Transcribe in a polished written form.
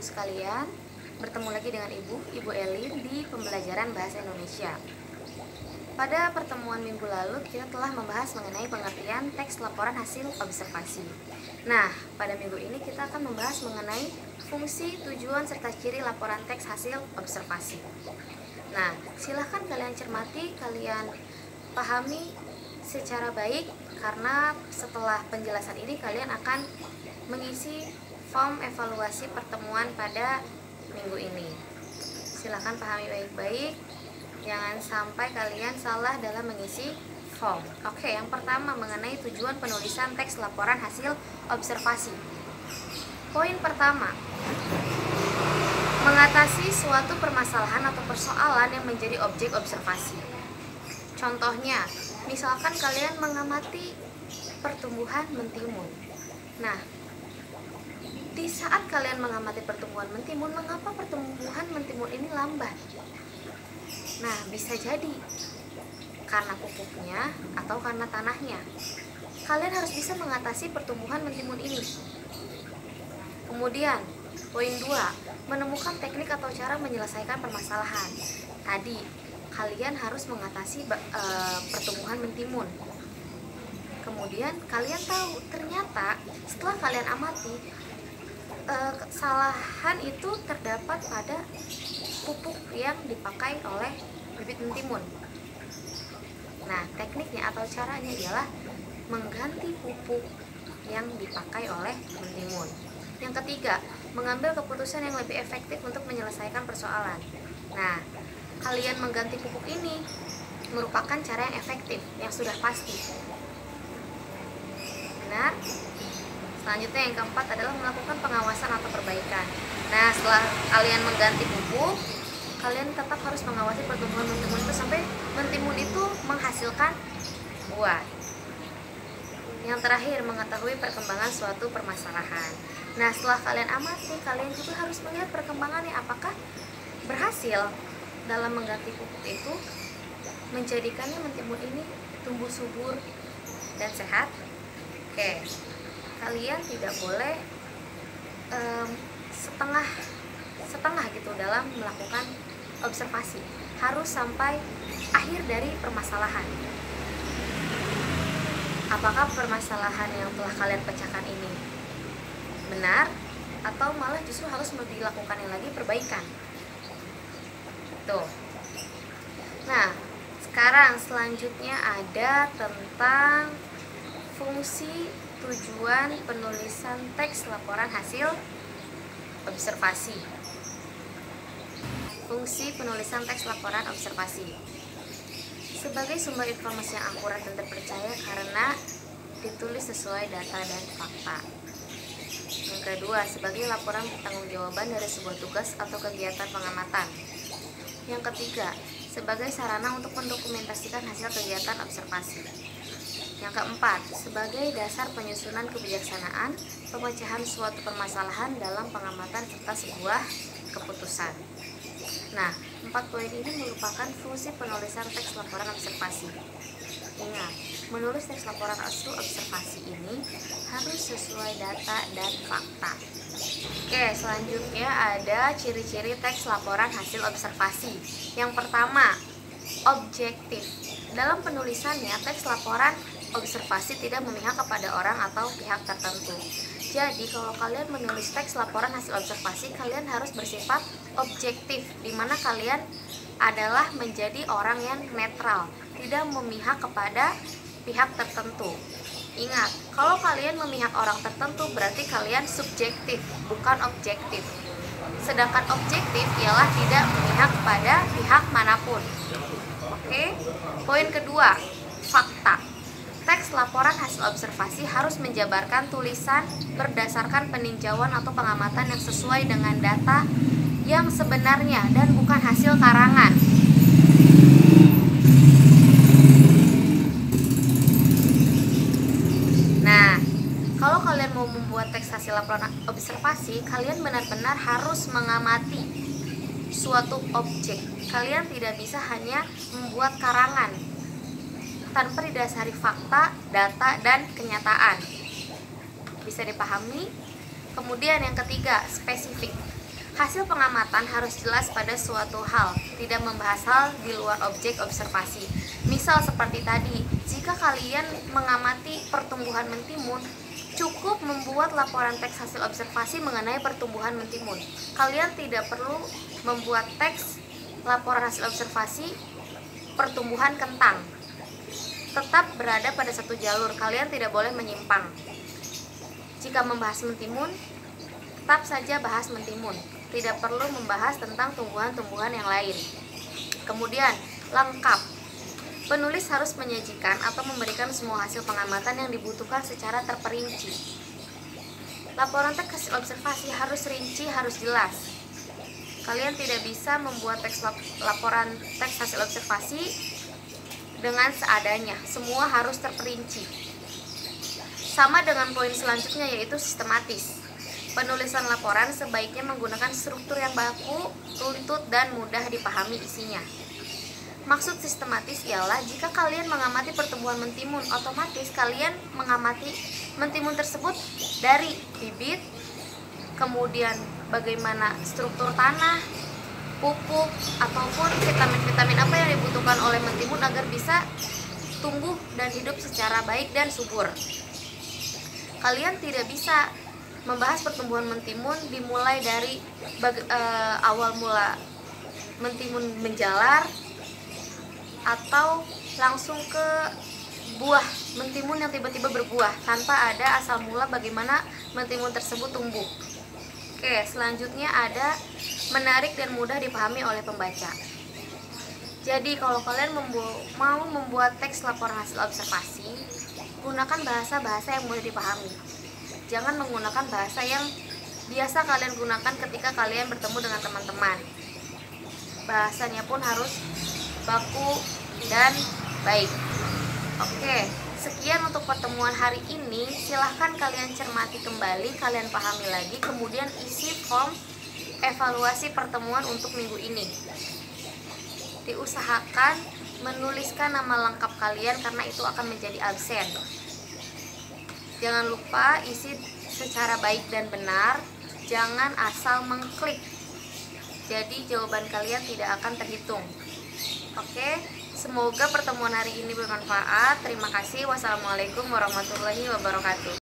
sekalian, bertemu lagi dengan Ibu Elin di pembelajaran Bahasa Indonesia. Pada pertemuan minggu lalu kita telah membahas mengenai pengertian teks laporan hasil observasi. Nah, pada minggu ini kita akan membahas mengenai fungsi, tujuan, serta ciri laporan teks hasil observasi. Nah, silahkan kalian cermati, kalian pahami secara baik, karena setelah penjelasan ini kalian akan mengisi form evaluasi pertemuan pada minggu ini. Silahkan pahami baik-baik, jangan sampai kalian salah dalam mengisi form. Oke, yang pertama mengenai tujuan penulisan teks laporan hasil observasi. Poin pertama, mengatasi suatu permasalahan atau persoalan yang menjadi objek observasi. Contohnya, misalkan kalian mengamati pertumbuhan mentimun. Nah, di saat kalian mengamati pertumbuhan mentimun, mengapa pertumbuhan mentimun ini lambat? Nah, bisa jadi karena pupuknya atau karena tanahnya. Kalian harus bisa mengatasi pertumbuhan mentimun ini. Kemudian, poin 2, menemukan teknik atau cara menyelesaikan permasalahan. Tadi, kalian harus mengatasi pertumbuhan mentimun. Kemudian, kalian tahu ternyata setelah kalian amati, kesalahan itu terdapat pada pupuk yang dipakai oleh bibit mentimun. Nah, tekniknya atau caranya ialah mengganti pupuk yang dipakai oleh mentimun. Yang ketiga, mengambil keputusan yang lebih efektif untuk menyelesaikan persoalan. Nah, kalian mengganti pupuk ini merupakan cara yang efektif, yang sudah pasti. Benar? Selanjutnya yang keempat adalah melakukan pengawasan atau perbaikan. Nah, setelah kalian mengganti pupuk, kalian tetap harus mengawasi pertumbuhan mentimun itu sampai mentimun itu menghasilkan buah. Yang terakhir, mengetahui perkembangan suatu permasalahan. Nah, setelah kalian amati, kalian juga harus melihat perkembangannya, apakah berhasil dalam mengganti pupuk itu menjadikannya mentimun ini tumbuh subur dan sehat. Oke, kalian tidak boleh setengah gitu dalam melakukan observasi, harus sampai akhir dari permasalahan. Apakah permasalahan yang telah kalian pecahkan ini benar, atau malah justru harus dilakukan lagi perbaikan. Tuh. Nah, sekarang selanjutnya ada tentang fungsi, tujuan penulisan teks laporan hasil observasi. Fungsi penulisan teks laporan observasi sebagai sumber informasi yang akurat dan terpercaya karena ditulis sesuai data dan fakta. Yang kedua, sebagai laporan pertanggungjawaban dari sebuah tugas atau kegiatan pengamatan. Yang ketiga, sebagai sarana untuk mendokumentasikan hasil kegiatan observasi. Yang keempat, sebagai dasar penyusunan kebijaksanaan, pemecahan suatu permasalahan dalam pengamatan serta sebuah keputusan. Nah, 4 poin ini merupakan fungsi penulisan teks laporan observasi. Ingat, menulis teks laporan hasil observasi ini harus sesuai data dan fakta. Oke, selanjutnya ada ciri-ciri teks laporan hasil observasi. Yang pertama, objektif. Dalam penulisannya, teks laporan observasi tidak memihak kepada orang atau pihak tertentu. Jadi, kalau kalian menulis teks laporan hasil observasi, kalian harus bersifat objektif, di mana kalian adalah menjadi orang yang netral, tidak memihak kepada pihak tertentu. Ingat, kalau kalian memihak orang tertentu, berarti kalian subjektif, bukan objektif. Sedangkan objektif ialah tidak memihak kepada pihak manapun. Oke, poin kedua, fakta. Teks laporan hasil observasi harus menjabarkan tulisan berdasarkan peninjauan atau pengamatan yang sesuai dengan data yang sebenarnya dan bukan hasil karangan. Nah, kalau kalian mau membuat teks hasil laporan observasi, kalian benar-benar harus mengamati suatu objek. Kalian tidak bisa hanya membuat karangan tanpa didasari fakta, data, dan kenyataan. Bisa dipahami? Kemudian yang ketiga, spesifik. Hasil pengamatan harus jelas pada suatu hal, tidak membahas hal di luar objek observasi. Misal seperti tadi, jika kalian mengamati pertumbuhan mentimun, cukup membuat laporan teks hasil observasi mengenai pertumbuhan mentimun. Kalian tidak perlu membuat teks laporan hasil observasi pertumbuhan kentang. Tetap berada pada satu jalur, kalian tidak boleh menyimpang. Jika membahas mentimun, tetap saja bahas mentimun. Tidak perlu membahas tentang tumbuhan-tumbuhan yang lain. Kemudian, lengkap. Penulis harus menyajikan atau memberikan semua hasil pengamatan yang dibutuhkan secara terperinci. Laporan teks hasil observasi harus rinci, harus jelas. Kalian tidak bisa membuat laporan teks hasil observasi dengan seadanya. Semua harus terperinci. Sama dengan poin selanjutnya, yaitu sistematis. Penulisan laporan sebaiknya menggunakan struktur yang baku, runtut, dan mudah dipahami isinya. Maksud sistematis ialah jika kalian mengamati pertumbuhan mentimun, otomatis kalian mengamati mentimun tersebut dari bibit, kemudian bagaimana struktur tanah, pupuk, ataupun vitamin-vitamin apa yang dibutuhkan oleh mentimun agar bisa tumbuh dan hidup secara baik dan subur. Kalian tidak bisa membahas pertumbuhan mentimun dimulai dari awal mula mentimun menjalar atau langsung ke buah mentimun yang tiba-tiba berbuah tanpa ada asal mula bagaimana mentimun tersebut tumbuh. Oke, selanjutnya ada menarik dan mudah dipahami oleh pembaca. Jadi kalau kalian mau membuat teks laporan hasil observasi, gunakan bahasa-bahasa yang mudah dipahami. Jangan menggunakan bahasa yang biasa kalian gunakan ketika kalian bertemu dengan teman-teman. Bahasanya pun harus baku dan baik. Oke, sekian untuk pertemuan hari ini. Silahkan kalian cermati kembali, kalian pahami lagi, kemudian isi form evaluasi pertemuan untuk minggu ini. Diusahakan menuliskan nama lengkap kalian karena itu akan menjadi absen. Jangan lupa isi secara baik dan benar, jangan asal mengklik. Jadi jawaban kalian tidak akan terhitung. Oke, semoga pertemuan hari ini bermanfaat. Terima kasih. Wassalamualaikum warahmatullahi wabarakatuh.